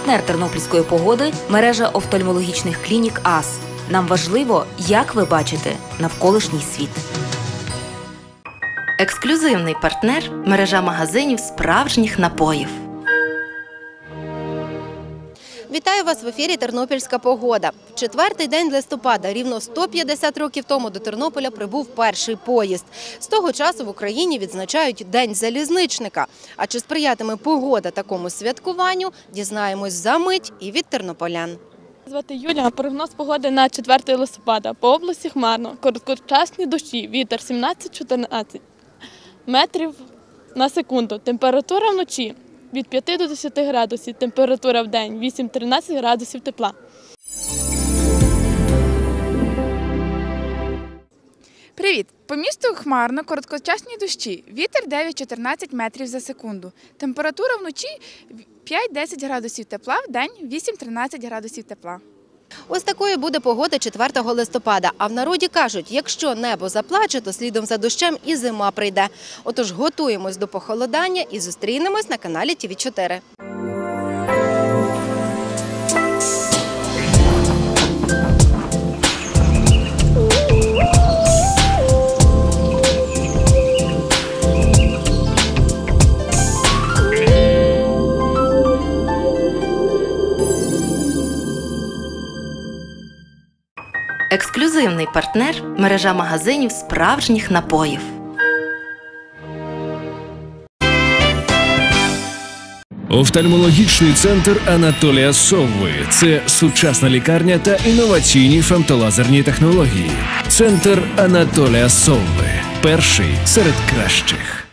Партнер тернопільської погоди – мережа офтальмологічних клінік АС. Нам важливо, як ви бачите навколишній світ. Ексклюзивний партнер – мережа магазинів справжніх напоїв. Вітаю вас в ефірі «Тернопільська погода». В четвертий день листопада, рівно 150 років тому, до Тернополя прибув перший поїзд. З того часу в Україні відзначають День залізничника. А чи сприятиме погода такому святкуванню, дізнаємось за мить і від тернополян. Звати Юлія. Прогноз погоди на 4 листопада. По області хмарно, короткочасні дощі, вітер 17-14 метрів на секунду. Температура вночі від 5 до 10 градусів, температура в день 8-13 градусів тепла. Привіт! По місту хмарно, короткочасні дощі. Вітер 9-14 метрів за секунду. Температура вночі 5-10 градусів тепла, в день 8-13 градусів тепла. Ось такою буде погода 4 листопада. А в народі кажуть, якщо небо заплаче, то слідом за дощем і зима прийде. Отож готуємось до похолодання і зустрінемось на каналі ТВ4. Ексклюзивний партнер – мережа магазинів справжніх напоїв. Офтальмологічний центр Анатолія Совви – це сучасна лікарня та інноваційні фемтолазерні технології. Центр Анатолія Совви – перший серед кращих.